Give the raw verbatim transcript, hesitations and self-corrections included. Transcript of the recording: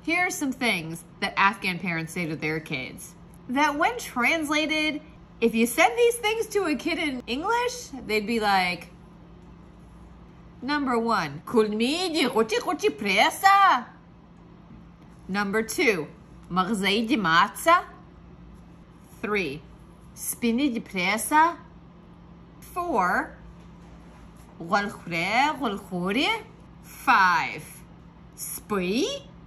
Here are some things that Afghan parents say to their kids. That when translated, if you said these things to a kid in English, they'd be like, number one, kulmi kuchi kuchi presa. Number two, magzai di matza. Three, spini di presa. Four, walkhre walkhore. Five, spui.